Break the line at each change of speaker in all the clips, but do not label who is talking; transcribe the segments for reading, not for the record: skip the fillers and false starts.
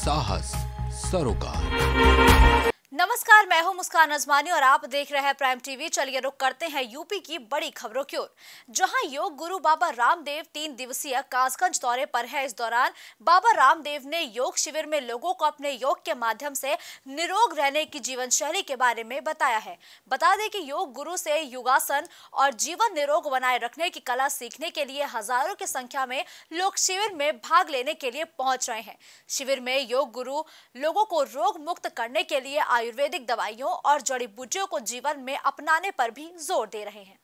साहस सरोकार।
नमस्कार, मैं हूं मुस्कान अजमानी और आप देख रहे हैं प्राइम टीवी। चलिए रुक करते हैं यूपी की बड़ी खबरों की ओर, जहां योग गुरु बाबा रामदेव 3 दिवसीय कासगंज दौरे पर है। इस दौरान बाबा रामदेव ने योग शिविर में लोगों को अपने योग के माध्यम से निरोग रहने की जीवन शैली के बारे में बताया है। बता दें कि योग गुरु से योगासन और जीवन निरोग बनाए रखने की कला सीखने के लिए हजारों की संख्या में लोग शिविर में भाग लेने के लिए पहुंच रहे हैं। शिविर में योग गुरु लोगों को रोग मुक्त करने के लिए आयुर्वेदिक दवाइयों और जड़ी बूटियों को जीवन में अपनाने पर भी जोर दे रहे हैं।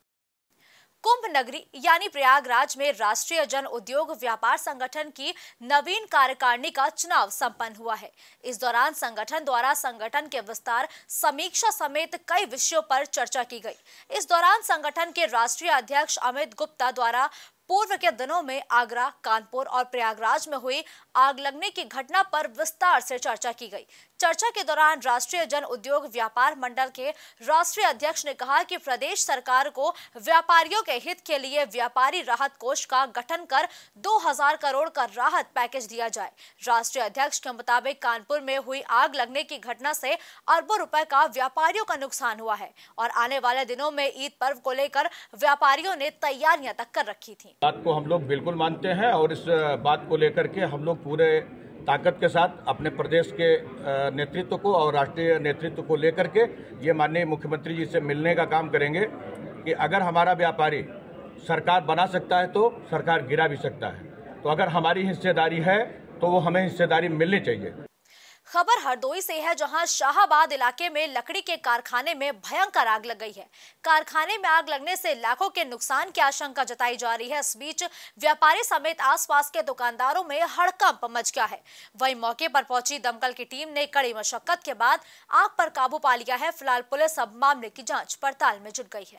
कुंभ नगरी यानी प्रयागराज में राष्ट्रीय जन उद्योग व्यापार संगठन की नवीन कार्यकारिणी का चुनाव संपन्न हुआ है। इस दौरान संगठन द्वारा संगठन के विस्तार, समीक्षा समेत कई विषयों पर चर्चा की गई। इस दौरान संगठन के राष्ट्रीय अध्यक्ष अमित गुप्ता द्वारा पूर्व के दिनों में आगरा, कानपुर और प्रयागराज में हुई आग लगने की घटना पर विस्तार से चर्चा की गई। चर्चा के दौरान राष्ट्रीय जन उद्योग व्यापार मंडल के राष्ट्रीय अध्यक्ष ने कहा कि प्रदेश सरकार को व्यापारियों के हित के लिए व्यापारी राहत कोष का गठन कर 2000 करोड़ का राहत पैकेज दिया जाए। राष्ट्रीय अध्यक्ष के मुताबिक कानपुर में हुई आग लगने की घटना से अरबों रुपए का व्यापारियों का नुकसान हुआ है और आने वाले दिनों में ईद पर्व को लेकर व्यापारियों ने तैयारियां तक कर रखी थी।
बात को हम लोग बिल्कुल मानते हैं और इस बात को लेकर के हम लोग पूरे ताकत के साथ अपने प्रदेश के नेतृत्व को और राष्ट्रीय नेतृत्व को लेकर के ये माननीय मुख्यमंत्री जी से मिलने का काम करेंगे कि अगर हमारा व्यापारी सरकार बना सकता है तो सरकार गिरा भी सकता है। तो अगर हमारी हिस्सेदारी है तो वो हमें हिस्सेदारी मिलनी चाहिए।
खबर हरदोई से है, जहां शाहाबाद इलाके में लकड़ी के कारखाने में भयंकर आग लग गई है। कारखाने में आग लगने से लाखों के नुकसान की आशंका जताई जा रही है। इस बीच व्यापारी समेत आसपास के दुकानदारों में हड़कंप मच गया है। वहीं मौके पर पहुंची दमकल की टीम ने कड़ी मशक्कत के बाद आग पर काबू पा लिया है। फिलहाल पुलिस अब मामले की जांच पड़ताल में जुट गई है।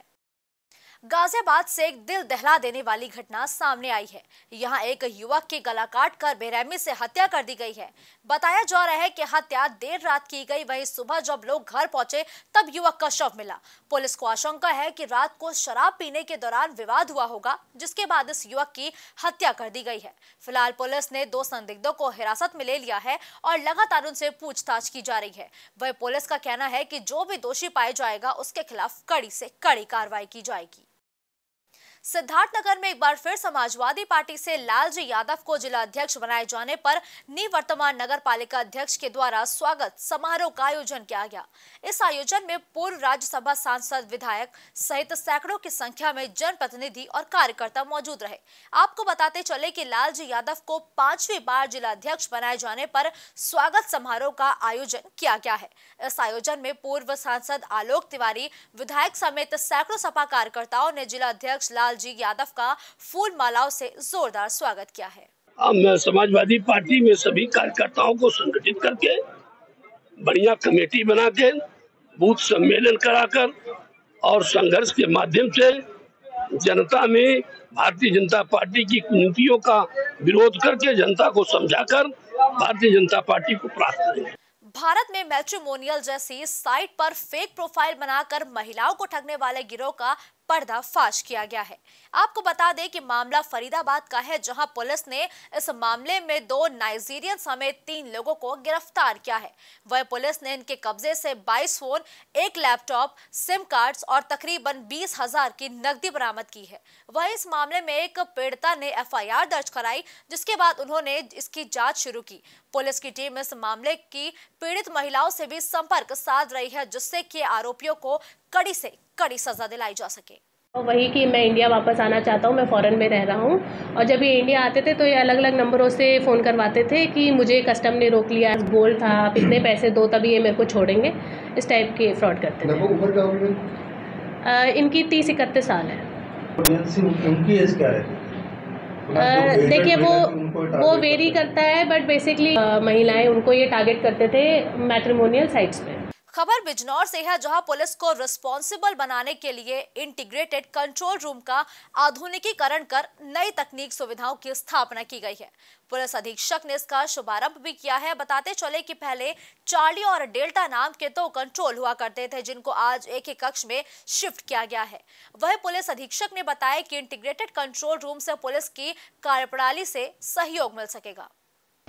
गाजियाबाद से एक दिल दहला देने वाली घटना सामने आई है। यहां एक युवक की गला काटकर बेरहमी से हत्या कर दी गई है। बताया जा रहा है कि हत्या देर रात की गई। वहीं सुबह जब लोग घर पहुंचे तब युवक का शव मिला। पुलिस को आशंका है कि रात को शराब पीने के दौरान विवाद हुआ होगा, जिसके बाद इस युवक की हत्या कर दी गई है। फिलहाल पुलिस ने 2 संदिग्धों को हिरासत में ले लिया है और लगातार उनसे पूछताछ की जा रही है। वहीं पुलिस का कहना है कि जो भी दोषी पाया जाएगा उसके खिलाफ कड़ी से कड़ी कार्रवाई की जाएगी। सिद्धार्थनगर में एक बार फिर समाजवादी पार्टी से लालजी यादव को जिला अध्यक्ष बनाए जाने पर निवर्तमान नगर पालिका अध्यक्ष के द्वारा स्वागत समारोह का आयोजन किया गया। इस आयोजन में पूर्व राज्यसभा सांसद, विधायक सहित सैकड़ों की संख्या में जनप्रतिनिधि और कार्यकर्ता मौजूद रहे। आपको बताते चले कि लालजी यादव को 5वीं बार जिला अध्यक्ष बनाए जाने पर स्वागत समारोह का आयोजन किया गया है। इस आयोजन में पूर्व सांसद आलोक तिवारी, विधायक समेत सैकड़ों सपा कार्यकर्ताओं ने जिला अध्यक्ष लालजी यादव का फूल मालाओं से जोरदार स्वागत किया है।
हम समाजवादी पार्टी में सभी कार्यकर्ताओं को संगठित करके बढ़िया कमेटी बना के बूथ सम्मेलन कराकर और संघर्ष के माध्यम से जनता में भारतीय जनता पार्टी की कुनीतियों का विरोध करके जनता को समझाकर भारतीय जनता पार्टी को प्राप्त करेंगे।
भारत में मैट्रिमोनियल जैसी साइट पर फेक प्रोफाइल बनाकर महिलाओं को ठगने वाले गिरोह का पर्दाफाश किया गया है। आपको बता दें कि मामला फरीदाबाद का है, जहां पुलिस ने इस मामले में 2 नाइजीरियन समेत 3 लोगों को गिरफ्तार किया है। वह पुलिस ने इनके कब्जे से 22 फोन, 1 लैपटॉप, सिम कार्ड्स और तकरीबन 20,000 की नकदी बरामद की है। वह इस मामले में एक पीड़िता ने FIR दर्ज कराई, जिसके बाद उन्होंने इसकी जांच शुरू की। पुलिस की टीम इस मामले की पीड़ित महिलाओं से भी संपर्क साध रही है, जिससे कि आरोपियों को कड़ी से कड़ी सजा दिलाई जा सके।
वही कि मैं इंडिया वापस आना चाहता हूँ, मैं फॉरेन में रह रहा हूँ और जब ये इंडिया आते थे तो ये अलग अलग नंबरों से फ़ोन करवाते थे कि मुझे कस्टम ने रोक लिया, गोल्ड था, आप इतने पैसे दो तभी ये मेरे को छोड़ेंगे। इस टाइप के फ्रॉड करते थे।
उम्र क्या होगी?
इनकी 30-31 साल है।
उनकी एज क्या है?
देखिए वो वेरी करता है, बट बेसिकली महिलाएं उनको ये टारगेट करते थे मैट्रिमोनियल साइट्स पे।
खबर बिजनौर से है, जहां पुलिस को रिस्पॉन्सिबल बनाने के लिए इंटीग्रेटेड कंट्रोल रूम का आधुनिकीकरण कर नई तकनीक सुविधाओं की स्थापना की गई है। पुलिस अधीक्षक ने इसका शुभारंभ भी किया है। बताते चले कि पहले चार्ली और डेल्टा नाम के 2 कंट्रोल हुआ करते थे, जिनको आज एक ही कक्ष में शिफ्ट किया गया है। वह पुलिस अधीक्षक ने बताया कि इंटीग्रेटेड कंट्रोल रूम से पुलिस की कार्यप्रणाली से सहयोग मिल सकेगा।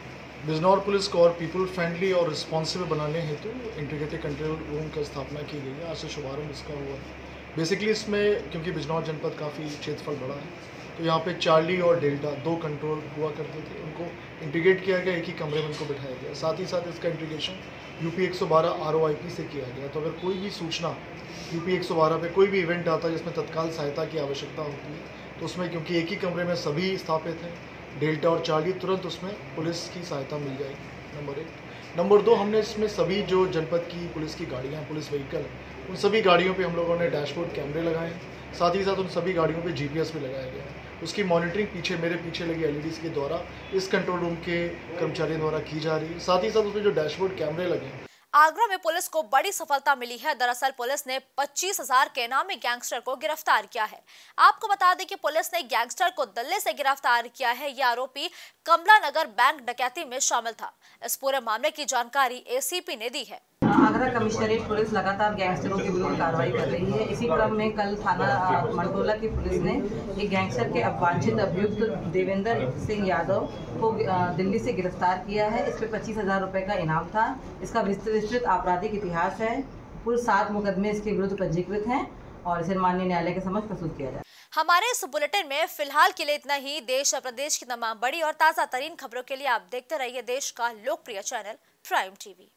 बिजनौर पुलिस को और पीपल फ्रेंडली और रिस्पॉन्सिबल बनाने हेतु इंटीग्रेटेड कंट्रोल रूम की स्थापना की गई है। आज से शुभारंभ इसका हुआ है। बेसिकली इसमें क्योंकि बिजनौर जनपद काफ़ी क्षेत्रफल बड़ा है, तो यहाँ पे चार्ली और डेल्टा 2 कंट्रोल हुआ करते थे, उनको इंटीग्रेट किया गया, एक ही कमरे में उनको बिठाया गया। साथ ही साथ इसका इंटीग्रेशन यूपी 112 ROIP से किया गया। तो अगर कोई भी सूचना यूपी 112 पे कोई भी इवेंट आता है जिसमें तत्काल सहायता की आवश्यकता होती है, तो उसमें क्योंकि एक ही कमरे में सभी स्थापित हैं, डेल्टा और चार्ली, तुरंत उसमें पुलिस की सहायता मिल जाएगी। नंबर 1। नंबर 2, हमने इसमें सभी जो जनपद की पुलिस की गाड़ियाँ, पुलिस व्हीकल, उन सभी गाड़ियों पे हम लोगों ने डैशबोर्ड कैमरे लगाए हैं। साथ ही साथ उन सभी गाड़ियों पे GPS भी लगाया गया है। उसकी मॉनिटरिंग मेरे पीछे लगी LEDs के द्वारा इस कंट्रोल रूम के कर्मचारियों द्वारा की जा रही है। साथ ही साथ उसमें जो डैशबोर्ड कैमरे लगे हैं।
आगरा में पुलिस को बड़ी सफलता मिली है। दरअसल पुलिस ने 25,000 के इनामी गैंगस्टर को गिरफ्तार किया है। आपको बता दें कि पुलिस ने गैंगस्टर को दिल्ली से गिरफ्तार किया है। यह आरोपी कमला नगर बैंक डकैती में शामिल था। इस पूरे मामले की जानकारी ACP ने दी है।
आगरा कमिश्नरेट पुलिस लगातार गैंगस्टरों के विरुद्ध कार्रवाई कर रही है। इसी क्रम में कल थाना मंडोला की पुलिस ने एक गैंगस्टर के वांछित अभियुक्त देवेंद्र सिंह यादव को दिल्ली से गिरफ्तार किया है। इस पे 25,000 रुपये का इनाम था। इसका विस्तृत आपराधिक इतिहास है। कुल 7 मुकदमे इसके विरुद्ध पंजीकृत हैं और इसे माननीय न्यायालय के समक्ष प्रस्तुत किया जाए।
हमारे इस बुलेटिन में फिलहाल के लिए इतना ही। देश और प्रदेश की तमाम बड़ी और ताज़ा तरीन खबरों के लिए आप देखते रहिए देश का लोकप्रिय चैनल प्राइम TV।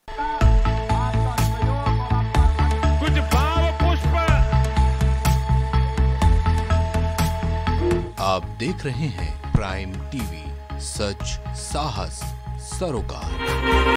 कुछ भाव पुष्प।
आप देख रहे हैं प्राइम TV, सच साहस सरोकार।